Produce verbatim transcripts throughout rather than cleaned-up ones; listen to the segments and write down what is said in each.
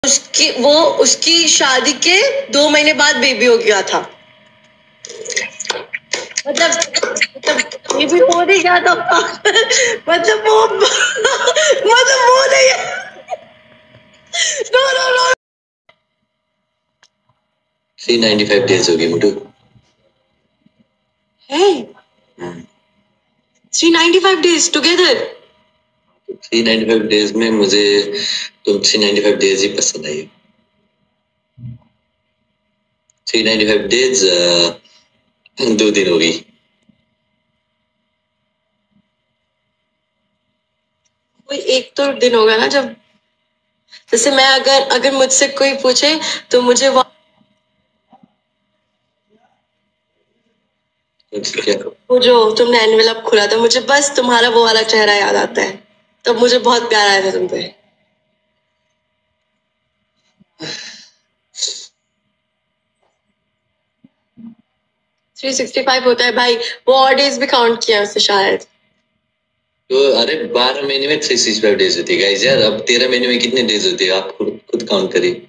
उसकी वो उसकी शादी के दो महीने बाद बेबी हो गया था। मतलब मतलब ये भी हो नहीं गया था। मतलब वो मतलब वो नहीं। No no no three ninety five days हो गए मुटू। है three ninety five days together. Three ninety five days में मुझे तुम थ्री नाइन्टी फाइव डेज ही पसंद आई। थ्री नाइन्टी फाइव डेज दो दिन हो गई। कोई एक तो दिन होगा ना जब जैसे मैं अगर अगर मुझसे कोई पूछे तो मुझे वो क्या वो जो तुमने एनवेलप खुला था मुझे बस तुम्हारा वो वाला चेहरा याद आता है। तब मुझे बहुत प्यार आया था तुम पे। थ्री सिक्सटी फाइव होता है भाई। वो और डेज भी काउंट किया उससे शायद। तो अरे बारह महीने में थ्री सिक्सटी फाइव डेज होती है गाइस यार। अब तेरह महीने में कितने डेज होते हैं आप खुद खुद काउंट करिए।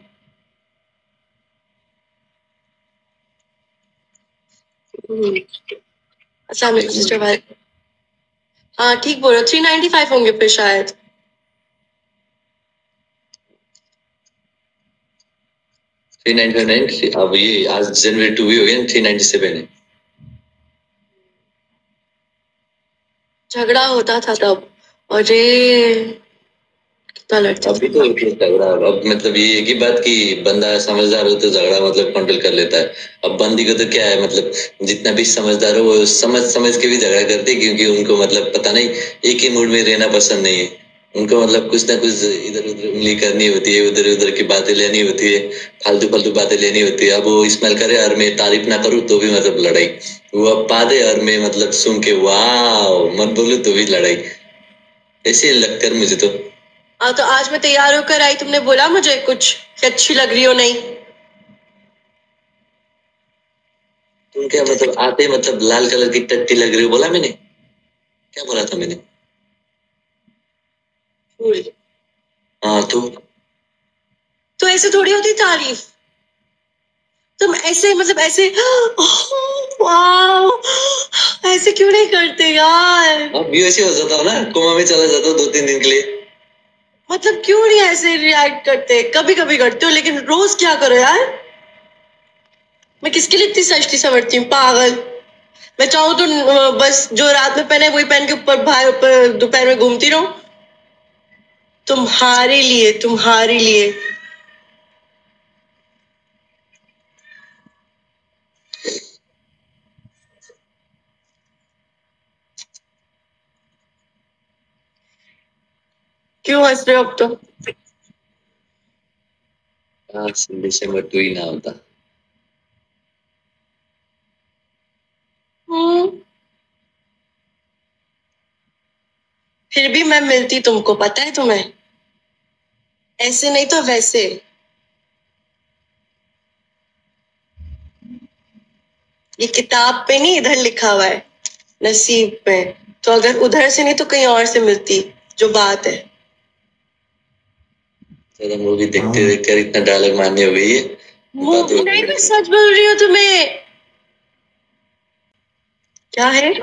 अच्छा सिस्टर भाई हाँ ठीक बोल रहे हो। थ्री नाइन्टी फाइव होंगे फिर शायद। थ्री नाइन्टी फाइव नाइन अब ये आज जनवरी टू भी हो गया। थ्री नाइन्टी सेवन है। झगड़ा होता था तब। अरे कितना लड़ते अभी तो झगड़ा अब मतलब ये एक ही बात कि बंदा समझदार हो तो झगड़ा मतलब कंट्रोल कर लेता है। अब बंदी को तो क्या है मतलब जितना भी समझदार हो वो समझ समझ के भी झगड़ा करते क्योंकि उनको मतलब पता नहीं एक ही मूड में रहना पसंद नहीं है। उनको मतलब कुछ ना कुछ इधर उधर उंगली करनी होती है। उधर उधर की बातें लेनी होती है। फालतू फालतू बातें लेनी होती है। अब वो इस्तेमाल करे और मैं तारीफ ना करूँ तो भी मतलब लड़ाई। वो अब पा दे और मैं मतलब सुन के वाह मत बोलूं तो भी लड़ाई। ऐसे लगता है मुझे तो। हाँ तो आज मैं तैयार होकर आई तुमने बोला मुझे कुछ कि अच्छी लग रही हो नहीं। तुम क्या मतलब आते मतलब लाल कलर की टट्टी लग रही हो बोला मैंने? क्या बोला था मैंने? फूल। हाँ तो तो ऐसे थोड़ी होती तारीफ। तुम ऐसे मतलब ऐसे वाओ ऐसे क्यों नहीं करते यार। अब भी वैसे हो जाता हो ना कोमा में चला जाता हूँ दो तीन दिन के लिए। मतलब क्यों नहीं ऐसे रिएक्ट करते। कभी कभी करते हो लेकिन रोज क्या करो यार। मैं किसके लिए इतनी सजती सवरती हूँ पागल। मैं चाहूँ तो अ, बस जो रात में पहने वही पहन के ऊपर भाई ऊपर दोपहर में घूमती रहूं। तुम्हारे लिए तुम्हारे लिए। क्यों हंस रहे हो अब तो। हाँ दिसंबर टू ही ना होता। हम्म फिर भी मैं मिलती तुमको पता है तुम्हें। ऐसे नहीं तो वैसे। ये किताब पे नहीं इधर लिखा हुआ है नसीब पे। तो अगर उधर से नहीं तो कहीं और से मिलती जो बात है। चलो मूवी देखते देखते इतना डायलॉग मारने हो गई है। बात हो नहीं मैं सच बोल रही हूँ तुम्हें। क्या है।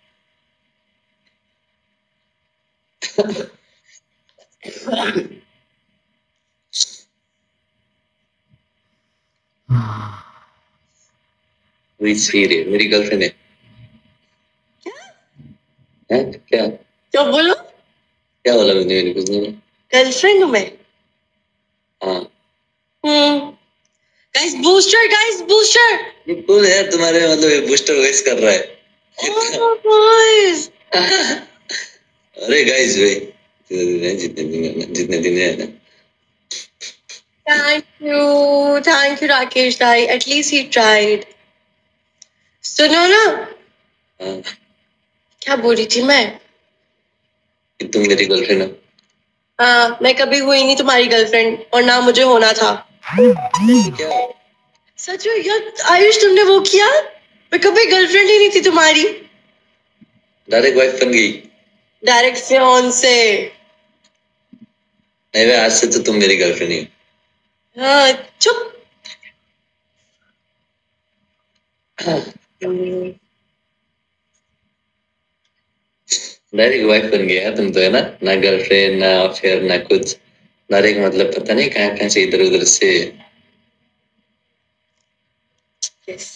वही सीर है मेरी गर्लफ्रेंड है। हैं? क्या तो बोलो क्या बोला मैंने? मैंने कुछ नहीं। गर्लफ्रेंड में। हाँ हम्म गाइस बूस्टर गाइस बूस्टर। ये कौन है यार तुम्हारे मतलब ये बूस्टर वॉइस कर रहा है? बॉयज अरे गाइस भाई जितने दिन जितने दिन है ना। Thank you thank you Rakesh भाई एटलीस्ट ही ट्राइड। सुनो ना हाँ क्या बोल रही थी मैं। कि तुम मेरी गर्लफ्रेंड हो। हाँ मैं कभी हुई नहीं तुम्हारी गर्लफ्रेंड और ना मुझे होना था। क्या सच में यार आयुष तुमने वो किया। मैं कभी गर्लफ्रेंड ही नहीं थी तुम्हारी। डायरेक्ट वाइफ बन गई? Direct fiancee. नहीं भाई आज से तो तुम मेरी गर्लफ्रेंड ही हो। हाँ चुप। डायरेक्ट वाइफ बन गया तुम तो, है ना? ना गर्लफ्रेंड, ना अफेयर, ना कुछ। डायरेक्ट मतलब पता नहीं कहाँ कहाँ से इधर उधर से। यस।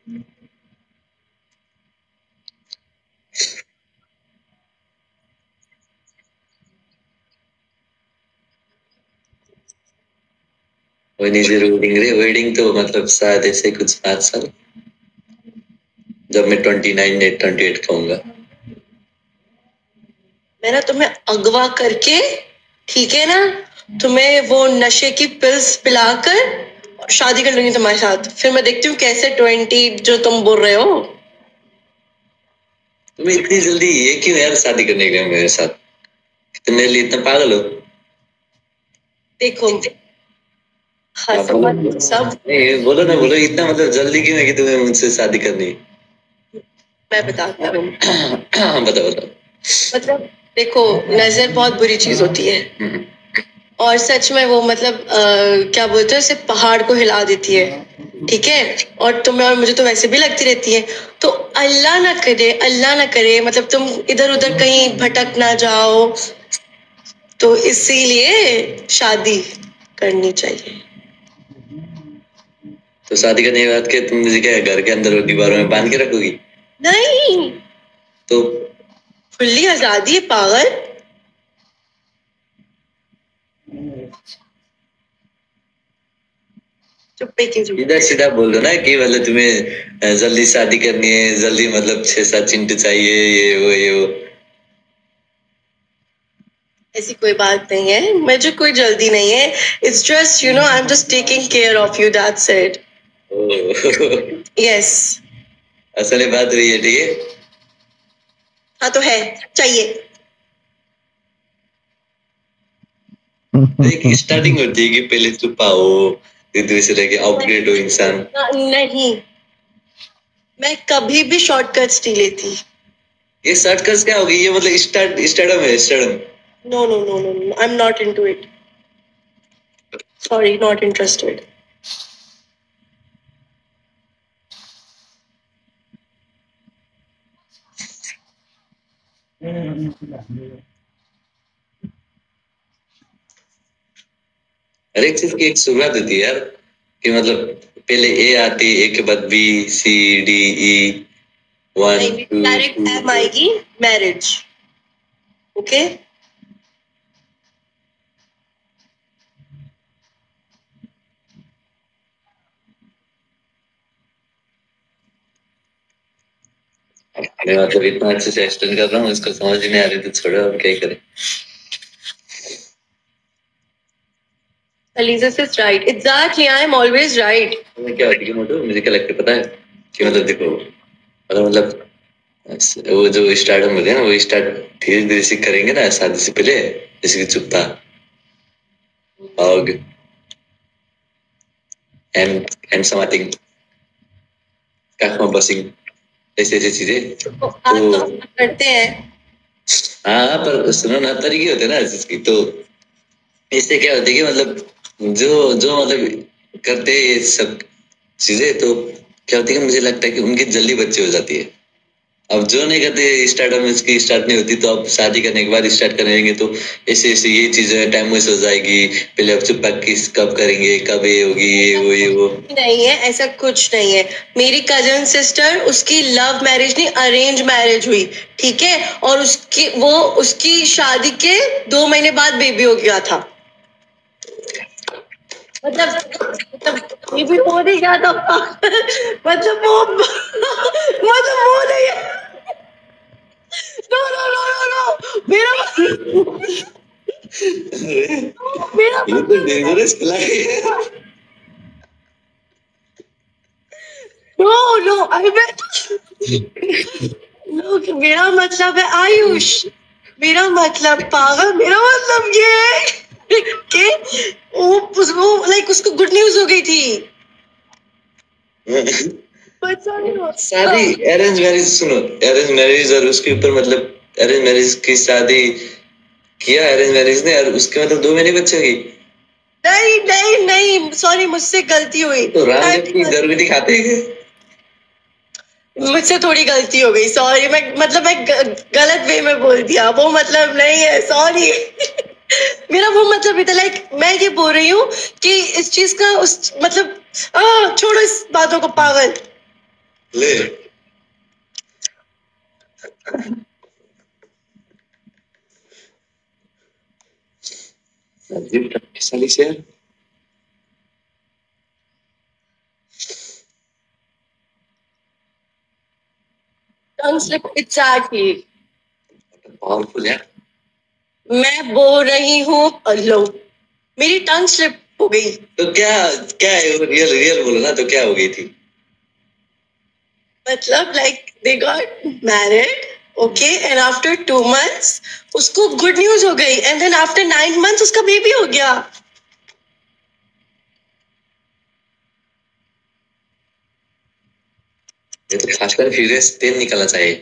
वो नहीं, वेडिंग रे, वेडिंग तो मतलब शायद ऐसे कुछ पाँच साल, जब मैं ट्वेंटी नाइन या ट्वेंटी एट का होऊंगा। मैं ना तुम्हें अगवा करके, ठीक है ना, तुम्हें वो नशे की पिल्स पिलाकर शादी कर लूंगी तुम्हारे साथ। फिर मैं देखती हूँ कैसे ट्वेंटी जो तुम बोल रहे हो। तुम्हें इतनी जल्दी ये क्यों यार शादी करने गए मेरे साथ? तुम लिए इतना पागल हो? देखो हाँ, बोलो हंसो सब। नहीं, बोलो ना, बोलो इतना मतलब जल्दी क्यों है कि तुम्हें मुझसे शादी करनी? मैं बताता हूँ। बताओ बताओ। मतलब देखो, नजर बहुत बुरी चीज होती है, और सच में वो मतलब आ, क्या बोलते हैं, सिर्फ पहाड़ को हिला देती है, ठीक है। और तुम्हें और मुझे तो वैसे भी लगती रहती है। तो अल्लाह ना करे, अल्लाह ना करे, मतलब तुम इधर उधर कहीं भटक ना जाओ, तो इसीलिए शादी करनी चाहिए। तो शादी करने के बाद के तुम मुझे क्या घर के अंदर दीवारों में बांध के रखोगी? नहीं, तो खुली आजादी है पागल। चुप्पे की चुप। सीधा सीधा बोल दो ना कि मतलब तुम्हें जल्दी शादी करनी है, जल्दी मतलब छह सात चिंटू चाहिए, ये वो ये वो। ऐसी कोई बात नहीं है, मुझे कोई जल्दी नहीं है। It's just you know I am just taking care of you, that's it. Yes. असल में बात हुई है, ठीक है। हाँ तो है, चाहिए। एक स्टार्टिंग होती है कि पहले चुप आओ, फिर दूसरे के अपग्रेड हो इंसान। नहीं, मैं कभी भी शॉर्टकट्स नहीं लेती। ये शॉर्टकट्स क्या होगी? ये मतलब स्टार्ट स्टार्टअप है, startup. No no no no, I am not into it, sorry, not interested. हर एक चीज की एक शुरुआत होती है यार, कि मतलब पहले ए आती है, ए के बाद B C D E, one two direct M आएगी, मैरिज। ओके। मैं मतलब इतना अच्छे से एक्सप्लेन कर रहा हूँ, इसको समझ ही नहीं आ रही तो छोड़ो, अब क्या ही करें। Aliza is right. Exactly, I am always right. तुम्हें क्या होती है मोटो, मुझे क्या लगता है पता है? कि मतलब देखो, मतलब मतलब वो जो स्टार्टअप होते हैं ना, वो स्टार्ट धीरे धीरे से करेंगे ना शादी से पहले, जैसे कि चुपता और एंड एंड समाथिंग काखमा बसिंग, ऐसे ऐसी चीजें तो आज तो हम करते हैं। हाँ, पर सुनो ना, तरीके होते हैं ना इसकी। तो इससे क्या होता है कि मतलब जो जो मतलब करते हैं ये सब चीजें, तो क्या होती है कि मुझे लगता है कि उनकी जल्दी बच्चे हो जाती है। अब जो नहीं करते स्टार्टअप में, इसकी स्टार्ट नहीं होती, तो अब शादी करने के बाद स्टार्ट करेंगे तो ऐसे ऐसे ये चीजें टाइम वेस्ट हो जाएगी। पहले अब चुप किस कब करेंगे, कब ये होगी, ये वो ये वो। नहीं है, ऐसा कुछ नहीं है। मेरी कजन सिस्टर, उसकी लव मैरिज नहीं अरेंज मैरिज हुई, ठीक है। और उसकी वो उसकी शादी के दो महीने बाद बेबी हो गया था। मतलब मतलब ये भी हो नहीं गया था। मतलब वो मतलब वो नहीं है। No no no no no, मेरा मेरा ये तो डेंजरस प्लान है। नो नो, आई नो, मेरा मतलब है आयुष। मेरा मतलब पागल, मेरा मतलब ये है कि वो उसको लाइक उसको गुड न्यूज हो गई थी। शादी अरेंज मैरिज, सुनो, अरेंज मैरिज और उसके ऊपर मतलब अरेंज मैरिज की शादी किया, अरेंज मैरिज ने, और उसके मतलब दो महीने बच्चे की। नहीं नहीं नहीं सॉरी मुझसे गलती हुई। तो रामदेव की गर्भवती खाते हैं? मुझसे थोड़ी गलती हो गई, सॉरी। मैं मतलब मैं गलत वे में बोल दिया, वो मतलब नहीं है, सॉरी। मेरा वो मतलब इतना लाइक मैं ये बोल रही हूँ कि इस चीज का उस मतलब आ, छोड़ो इस बातों को पागल। ले साली से टंग स्लिप एग्जैक्टली पावरफुल है। मैं बोल रही हूँ लो मेरी टंग स्लिप हो गई। तो क्या क्या है रियल रियल बोलो ना, तो क्या हो गई थी? मतलब like they got married okay and after two months उसको गुड न्यूज हो गई and then after nine months उसका बेबी हो गया। ये तो खासकर फ्यूरियस टेन निकलना चाहिए।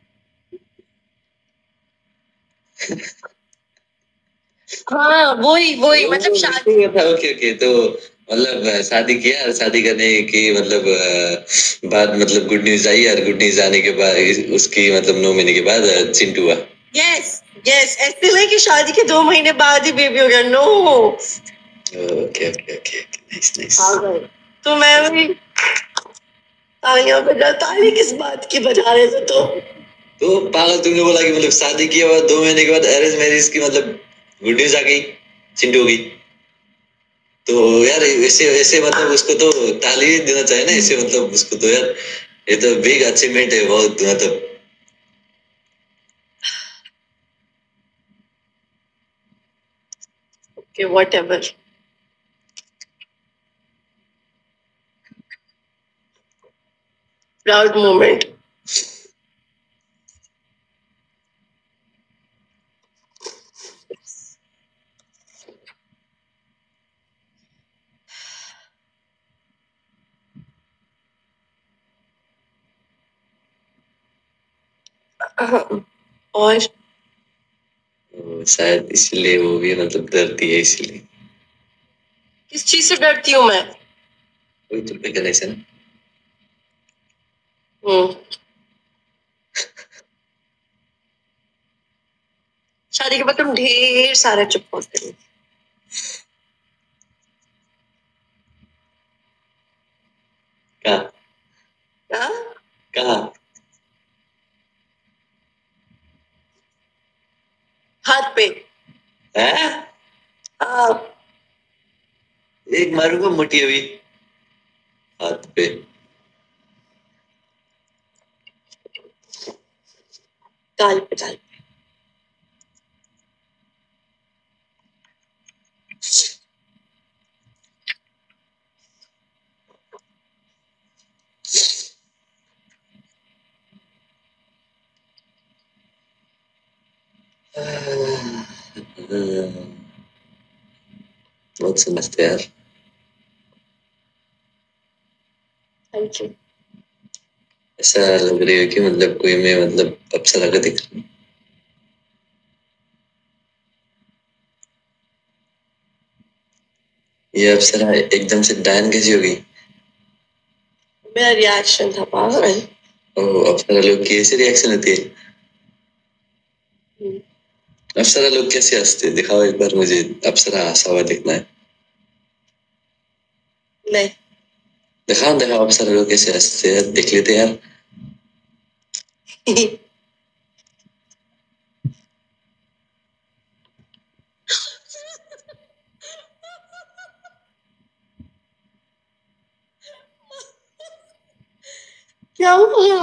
हाँ वही वही मतलब शादी ओके ओके तो मतलब शादी किया और शादी करने की मतलब अ, बाद मतलब गुड न्यूज आई और गुड न्यूज आने के बाद इस- उसकी मतलब नौ महीने के बाद अ, चिंटू हुआ। यस यस ऐसे नहीं कि शादी के दो महीने बाद ही बेबी हो गया। No okay okay okay nice nice. तो मैं वही तालियां बजा ताली किस बात की बजा रहे थे? तो तो पागल तुमने बोला कि मतलब शादी किया बाद दो महीने के बाद अरेंज मैरिज की मतलब गुड न्यूज आ गई, चिंटू हो गई। तो यार ऐसे ऐसे मतलब उसको तो ताली देना चाहिए ना ऐसे, मतलब उसको तो यार ये तो बिग अचीवमेंट है बहुत मतलब। Okay whatever proud moment. और तो शायद इसलिए वो भी मतलब डरती है इसलिए। किस चीज से डरती हूँ मैं? कोई तुम पे कनेक्शन? हम्म शादी के बाद तुम ढेर सारे चुप होते हो। कहाँ हाँ? कहाँ? हाथ पे। हैं? हाँ एक मारूंगा मोटी अभी हाथ पे। गाल पे गाल पे। बहुत समझते यार। Thank you. ऐसा लग रही है कि मतलब कोई मैं मतलब अप्सरा का दिख रहा हूँ। ये अप्सरा एकदम से डायन कैसी हो गई? मेरा रिएक्शन था पागल। ओह अप्सरा लोग की ऐसी रिएक्शन होती है? हम्म, अप्सरा लोग कैसे हंसते हैं? दिखाओ एक बार मुझे अप्सरा हंसा हुआ दिखना है। नहीं दिखाओ दिखाओ अप्सरा लोग कैसे हंसते हैं, देख लेते यार। क्या हुआ?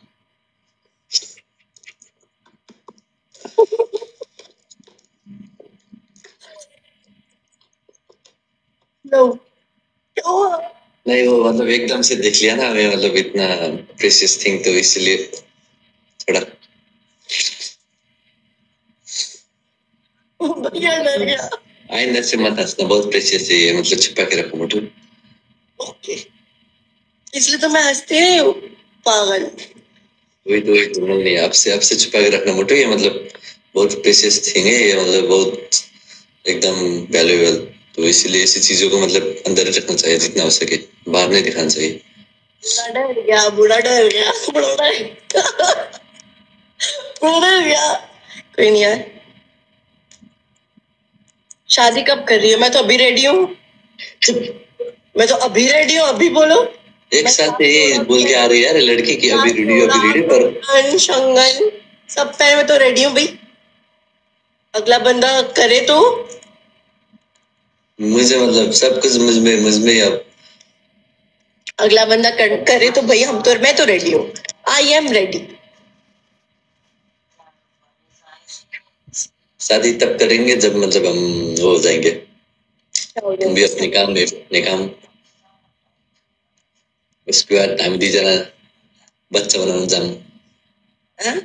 नो क्या हुआ? नहीं वो मतलब एकदम से देख लिया ना मैं, मतलब इतना प्रेशियस थिंग तो इसलिए थोड़ा। भैया डर गया। आइंदा से मत हंसना, बहुत प्रेशियस है ये, मतलब छुपा के रखो मोटू। ओके इसलिए तो मैं हंसती नहीं हूँ पागल। वही तो वही तो नहीं, आपसे आपसे छुपा के रखना मोटू, ये मतलब बहुत प्रेशियस थिंग है ये, मतलब बहुत एकदम वैल्यूएबल तो इसीलिए ऐसी चीजों को मतलब अंदर रखना चाहिए जितना हो सके, बाहर नहीं दिखाना चाहिए। बुढ़ा डर गया, बुढ़ा डर गया, बुढ़ा डर गया, बुढ़ा डर गया। कोई नहीं यार, शादी कब कर रही हो? मैं तो अभी रेडी हूँ, मैं तो अभी रेडी हूँ, अभी बोलो। एक साथ ये बोल के आ रही है यार लड़की की अभी रेडी अभी रेडी, पर शंगन सब पहले मैं तो रेडी हूँ भाई, अगला बंदा करे तो मुझे मतलब सब कुछ मुझ में मुझ में अब अगला बंदा कर, करे तो भाई हम तो मैं तो रेडी हूँ, आई एम रेडी। शादी तब करेंगे जब मतलब हम वो हो जाएंगे, हम भी अपने काम में अपने काम, उसके बाद टाइम दी जाना बच्चा बनाना जाना,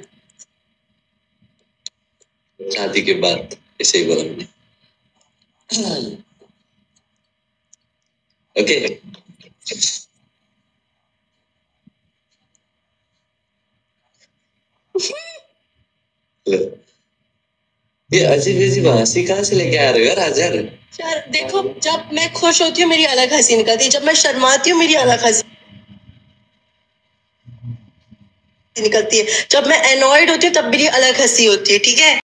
शादी के बाद ऐसे ही बोला मैंने। ओके ये अजीब अजीब हंसी कहाँ से लेके आ रहे हो यार आज यार? यार देखो, जब मैं खुश होती हूँ मेरी अलग हंसी निकलती है, जब मैं शर्माती हूँ मेरी अलग हंसी निकलती है, जब मैं एनॉयड होती हूँ तब मेरी अलग हंसी होती है, ठीक है।